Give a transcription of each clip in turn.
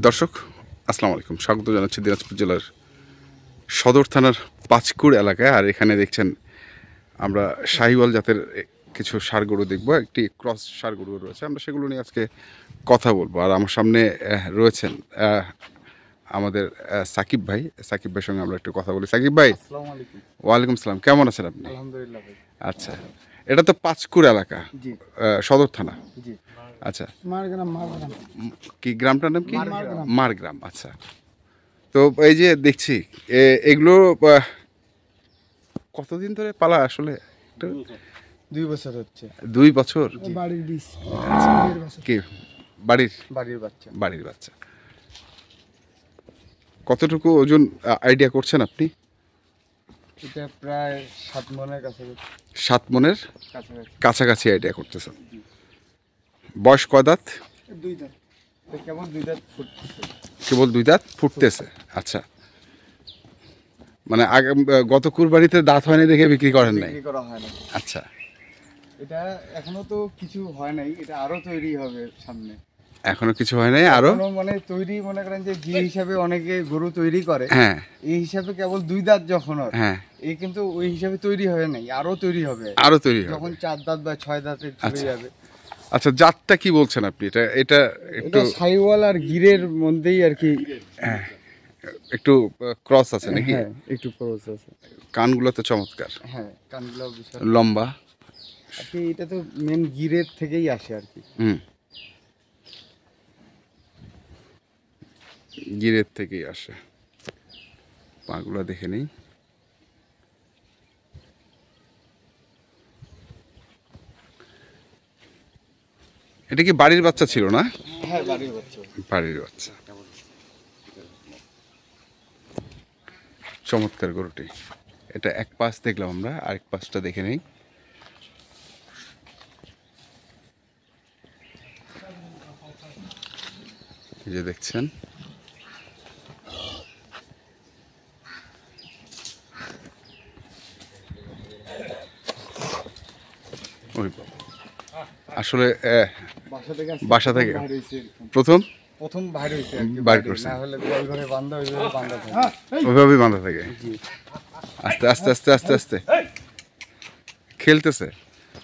দর্শক আসসালামু আলাইকুম, স্বাগত জানাচ্ছি দিনাজপুর জেলার সদর থানার পাঁচকুড় এলাকায়। আর এখানে দেখছেন আমরা শাহিওয়াল জাতের কিছু ষাঁড় গরু দেখবো, একটি ক্রস ষাঁড় গরু রয়েছে, আমরা সেগুলো নিয়ে আজকে কথা বলবো। আর আমার সামনে রয়েছেন আমাদের সাকিব ভাইয়ের সঙ্গে আমরা একটু কথা বলি। সাকিব ভাই, আসসালামু আলাইকুম। ওয়ালাইকুম সালাম, কেমন আছেন আপনি? আলহামদুলিল্লাহ ভাই। আচ্ছা, এটা তো পাঁচকুড় এলাকা, জি সদর থানা। জি। আচ্ছা, মারগ্রাম কি গ্রামটার নাম কি? মারগ্রাম। মারগ্রাম। আচ্ছা, তো এই যে দেখছি এগুলো কতদিন ধরে পালা আসলে? 2 বছর হচ্ছে। 2 বছর? বাড়ির বীজ। কি বাড়ির বাড়ির বাচ্চা। বাড়ির বাচ্চা? কতটুকু ওজন আইডিয়া করছেন আপনি? এটা প্রায় 7 মনের কাছে 7 মনের কাছাকাছি। কাছাকাছি আইডিয়া করতেছেন। বয়স কয় দাঁত? 2 দাঁত। এটা কেবল 2 দাঁত ফুটছে। কেবল 2 দাঁত ফুটতেছে। আচ্ছা, মানে আগে গত কুরবানিতে দাঁত হয়নি দেখে বিক্রি করেন নাই? বিক্রি করা হয় না। আচ্ছা, এটা এখনো তো কিছু হয় নাই, এটা আরো তৈরি হবে সামনে। এখনো কিছু হয় নাই, আরো মানে তৈরি, মনে করেন যে ঘি হিসাবে অনেকে গরু তৈরি করে, হ্যাঁ, এই হিসাবে কেবল 2 দাঁত যখন হয়, হ্যাঁ, এই কিন্তু ওই হিসাবে তৈরি হয় নাই, আরো তৈরি হবে। আরো তৈরি হবে যখন 4 দাঁত বা 6 দাঁতে চলে যাবে। আচ্ছা, জাতটা কি বলছেন আপনি? এটা এটা একটু শাহিওয়াল আর গিরের মধ্যেই আর কি। একটু ক্রস আছে নাকি? হ্যাঁ, একটু ক্রস আছে। কানগুলো তো চমৎকার, হ্যাঁ, কানগুলো বিশাল লম্বা আর কি। এটা তো মেন গিরের থেকেই আসে আর কি। গিরের থেকেই আসে। পাগুলো দেখে নেই। এটা কি বাড়ির বাচ্চা ছিল না? হ্যাঁ, বাড়ির বাচ্চা। বাড়ির বাচ্চা। চমৎকার গরুটি। এটা এক পাশ দেখলাম আমরা, আরেক পাশটা দেখে নেই। এই যে দেখছেন, ওই আসলে বাসা থেকে প্রথম বাইর হইছে বাইর করছে, না হলে ওইভাবে বাঁধা, ওইভাবে বাঁধা থাকে। ওইভাবেই বাঁধা থাকে। জি, আস্তে আস্তে আস্তে আস্তে আস্তে খেলতেছে,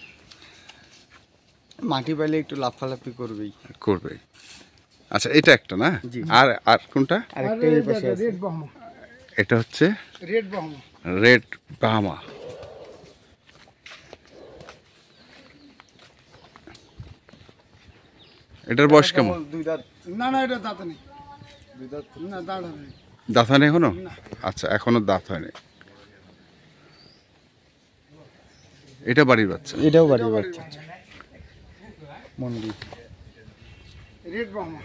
মাটি পাইলে একটু লাফালাফি করবেই করবে। আচ্ছা, এটা একটা না? জি। আর আর কোনটা? আরেকটা এই পাশে আছে। এটা হচ্ছে রেড বাহমা। রেড ব্রাহ্মা। এটার বয়স কেমন? 2 দাঁত। না না, এটা দাঁত নেই। 2 দাঁত না, দাঁত নেই। দাঁত হয়নি এখনো? আচ্ছা, এখনো দাঁত হয়নি। এটা বাড়ির বাচ্চা? এটাও বাড়ির বাচ্চা। মন্দির রেড বাহমা।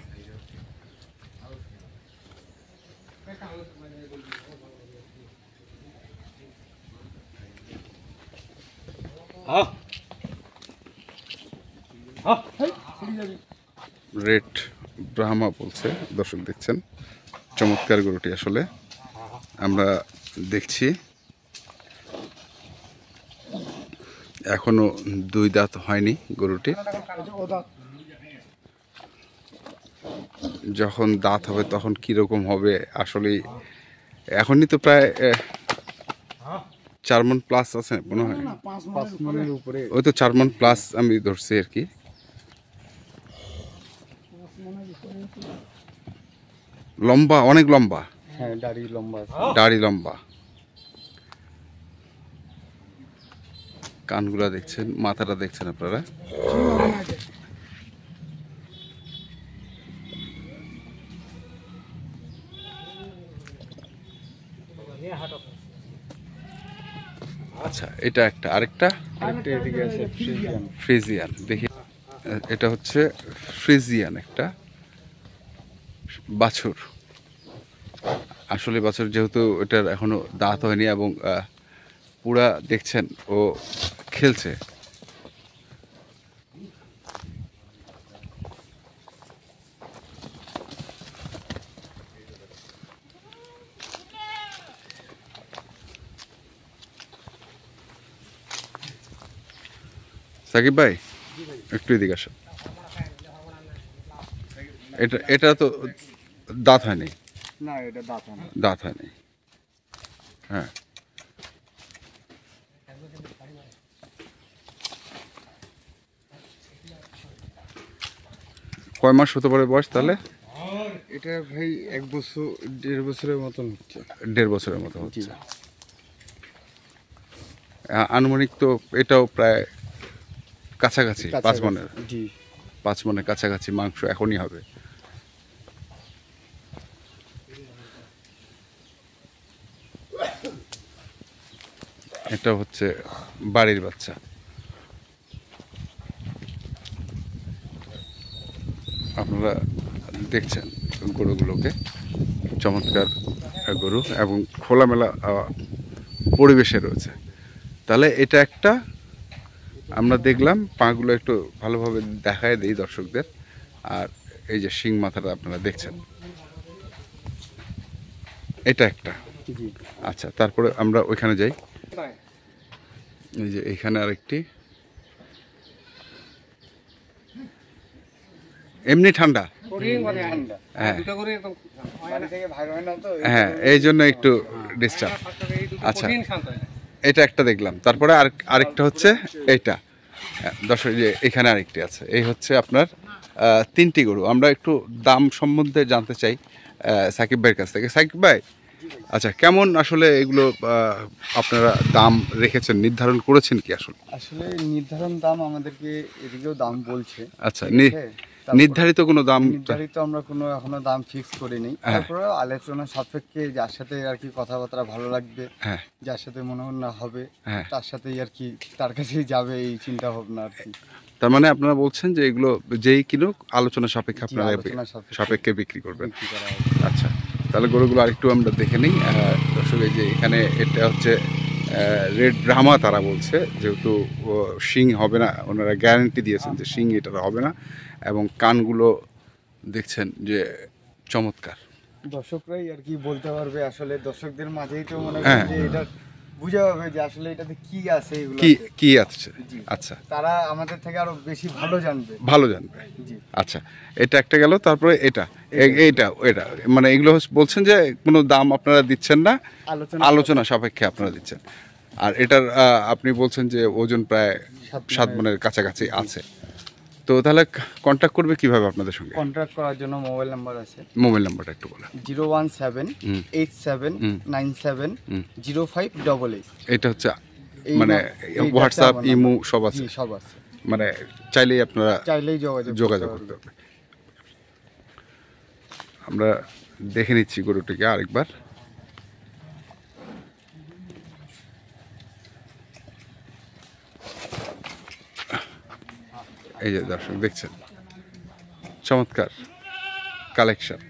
রেড ব্রাহ্মা বলছে, দর্শক দেখছেন। চমৎকার গরুটি আসলে আমরা দেখছি। এখনো 2 দাঁত হয়নি গরুটি। যখন দাঁত হবে তখন কিরকম হবে আসলে? এখনই তো প্রায় 4 মণ প্লাস আছে মনে হয়। 5 মনের উপরে। ওই তো 4 মণ প্লাস আমি ধরছি আর কি। লম্বা, অনেক লম্বা। হ্যাঁ, দাড়ি লম্বা আছে। দাড়ি লম্বা। কানগুলা দেখছেন, মাথাটা দেখছেন আপনারা। আচ্ছা, এটা একটা, আরেকটা এদিকে আছে ফ্রিজিয়ান। ফ্রিজিয়ান। দেখি, এটা হচ্ছে ফ্রিজিয়ান একটা বাছুর। আসলে বাছুর, যেহেতু এটার এখনো দাঁত হয়নি এবং পুরা দেখছেন ও খেলছে। সাকিব ভাই, একটু এদিকে আসো। এটা তো দাঁত হয়নি? না, এটা দাঁত হয় না। দাঁত হয়নি, হ্যাঁ। কয় মাস হতে পারে বয়স তাহলে? এটা ভাই 1 বছর 1.5 বছরের মতন হচ্ছে। 1.5 বছরের মতো জি। হচ্ছে। আনুমানিক তো এটাও প্রায় কাছাকাছি 5 মনের, জি। 5 মনের কাছাকাছি মাংস এখনই হবে। এটা হচ্ছে বাড়ির বাচ্চা। আপনারা দেখছেন গরুগুলোকে, চমৎকার গরু এবং খোলামেলা পরিবেশে রয়েছে। তাহলে এটা একটা আমরা দেখলাম, পাগুলো একটু ভালোভাবে দেখায় দিই দর্শকদের। আর এই যে শিং মাথাটা আপনারা দেখছেন, এটা একটা। জি। আচ্ছা, তারপরে আমরা ওইখানে যাই। এই যে এখানে আরেকটি, এমনি ঠান্ডা, ঠান্ডা। হ্যাঁ বাড়ি থেকে ভাই হয় না তো, হ্যাঁ, এই জন্য একটু ডিস্টার্ব। আচ্ছা, এটা একটা দেখলাম। তারপরে আরেকটা হচ্ছে এইটা। দর্শক, যে এখানে আরেকটি আছে। এই হচ্ছে আপনার 3টি গরু। আমরা একটু দাম সম্বন্ধে জানতে চাই সাকিব ভাইয়ের কাছ থেকে। সাকিব ভাই, আচ্ছা, কেমন আসলে এগুলো আপনারা দাম রেখেছেন, নির্ধারণ করেছেন কি আসলে? আসলে নির্ধারণ দাম আমাদেরকে এদিকেও দাম বলছে। আচ্ছা, ঠিক আছে? তারপর নির্ধারিত কোনো দাম? নির্ধারিত আমরা কোনো এখনো দাম ফিক্স করিনি। তারপরে আলোচনা সাপেক্ষে যার সাথে আর কি কথাবার্তা ভালো লাগবে, হ্যাঁ যার সাথে মনে হয় না হবে, হ্যাঁ। তার সাথেই আর কি, তার কাছেই যাবে এই চিন্তা ভাবনা আর কি। তার মানে আপনারা বলছেন যে এগুলো যেই কিনুক আলোচনা সাপেক্ষে জি, আপনারা আলোচনা সাপেক্ষে সাপেক্ষে বিক্রি করবেন। বিক্রি করা হবে। আচ্ছা, তাহলে গরুগুলো আরেকটু আমরা দেখে নিই। দর্শক, এই যে এখানে এটা হচ্ছে রেড ব্রাহ্মা, তারা বলছে যেহেতু শিং হবে না, ওনারা গ্যারান্টি দিয়েছেন যে শিং এটা হবে না। এবং কানগুলো দেখছেন যে চমৎকার। দর্শকরাই আর কি বলতে পারবে, আসলে দর্শকদের মাঝেই তো মনে হ্যাঁ। করেন যে এটা বুঝে পাবে যে আসলে এটাতে কি আছে, এগুলো কি কি আছে? জি। আচ্ছা, তারা আমাদের থেকে আরো বেশি ভালো জানবে। ভালো জানবে। জি। আচ্ছা, এটা একটা গেল। তারপরে এটা এইটা এটা মানে এগুলো বলছেন যে কোনো দাম আপনারা দিচ্ছেন না, আলোচনা সাপেক্ষে আপনারা দিচ্ছেন। আর এটার আপনি বলছেন যে ওজন প্রায় 7 মনের কাছাকাছি আছে। তো তাহলে কন্ট্যাক্ট করবে কিভাবে আপনাদের সঙ্গে? কন্ট্রাক্ট করার জন্য মোবাইল নাম্বার আছে মোবাইল নাম্বারটা একটু বলেন। 01787970588। এটা হচ্ছে এই মানে এই হোয়াটসঅ্যাপ, নাম্বার। ইমো সব আছে? জি, সব আছে। মানে চাইলেই আপনারা চাইলেই যোগাযোগ করতে হবে। আমরা দেখে নিচ্ছি গরুটিকে আরেকবার। এই যে দর্শক দেখছেন, চমৎকার কালেকশন।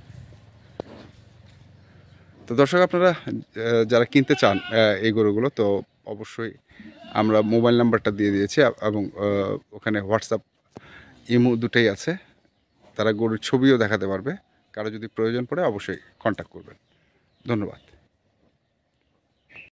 তো দর্শক, আপনারা যারা কিনতে চান এই গরুগুলো, তো অবশ্যই আমরা মোবাইল নাম্বারটা দিয়ে দিয়েছি এবং ওখানে হোয়াটসঅ্যাপ, ইমো দুটোই আছে। তারা গরুর ছবিও দেখাতে পারবে। কারো যদি প্রয়োজন পড়ে অবশ্যই কন্ট্যাক্ট করবেন। ধন্যবাদ।